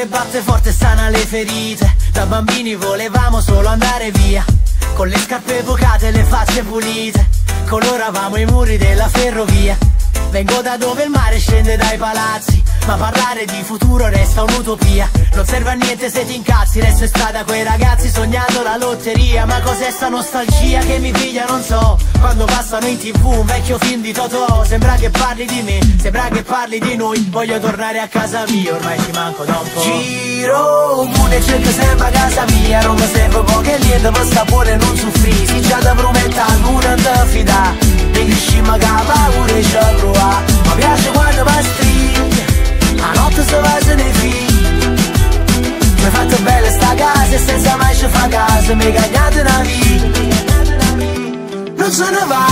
cuore batte forte e sana le ferite. Da bambini volevamo solo andare via, con le scarpe bucate e le facce pulite. Coloravamo i muri della ferrovia. Vengo da dove il mare scende dai palazzi, ma parlare di futuro resta un'utopia. Non serve a niente se ti incazzi, resto in strada coi ragazzi sognando la lotteria. Ma cos'è sta nostalgia che mi piglia non so, quando passano in tv un vecchio film di Totò. Sembra che parli di me, sembra che parli di noi. Voglio tornare a casa mia, ormai ci manco da un po'. Giro pure cerco sempre a casa mia, non mi serve poco e niente per sta pure non soffrì. Si già da prometta non ti fida, mi crescimmo che paura e ci provà. Mi piace quando mi stringe, la notte se va se ne figlia. Mi hai fatto bella sta casa e senza mai ci fa caso mi hai cagnato una vita. Non se ne va,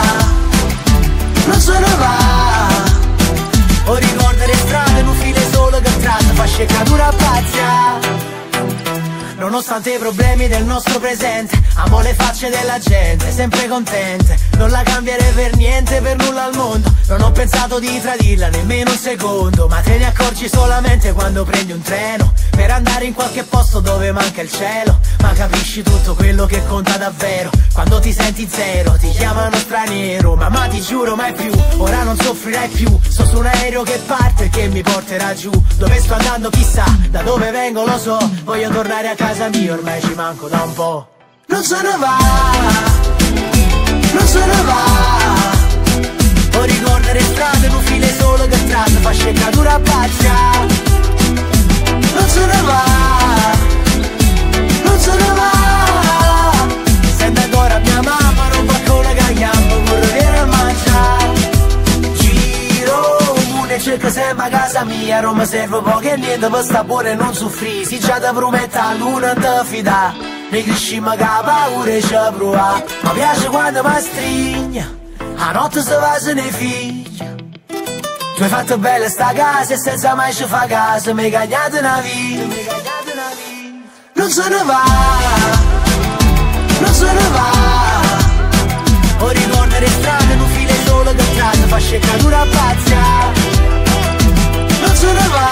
non se ne va. O ricorda le strade, non file solo che tratta, fa scecatura pazza. Nonostante i problemi del nostro presente, amo le facce della gente, sempre contente. Non la cambierei per niente, per nulla al mondo. Non ho pensato di tradirla nemmeno un secondo, ma te ne accorgi solamente quando prendi un treno per andare in qualche posto dove manca il cielo. Ma capisci tutto quello che conta davvero quando ti senti zero, ti chiamano straniero. Mamma ti giuro mai più, ora non soffrirai più. Sto su un aereo che parte e che mi porterà giù. Dove sto andando chissà, da dove vengo lo so. Voglio tornare a casa mia, ormai ci manco da un po'. Non se ne va, non se ne va. O ricorda le strade, non file solo che tratta, fa scecatura pazza. Non se ne va, non se ne va. Sente ancora mia mamma, non va con la cagliampa, vorrei venire a mangiare. Giro e cerco sempre a casa mia, non mi serve poco e niente per sta pure non soffrì. Si già ti prometta non ti fida, mi crescimmo che paura e ci provà. Mi piace quando mi stringe, a notte se va se ne figlia. Tu hai fatto bella sta casa e senza mai ci fa caso mi hai cagnato una vita. Non se ne va, non se ne va. O ricorda le strade, non file solo che tratta, fa scecatura pazza. Non se ne va,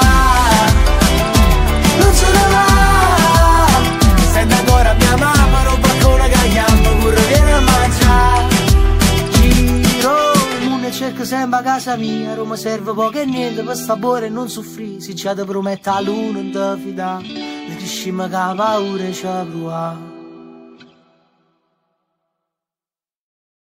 non se ne va. Sente ancora mia mamma, non va con la cagliampa, pure viene a mangiare. E cerco sempre a casa mia, non mi serve poco e niente per sta pure e non soffrì. Si già ti prometta l'uno non ti fida, mi crescimmo che paura e ci provà.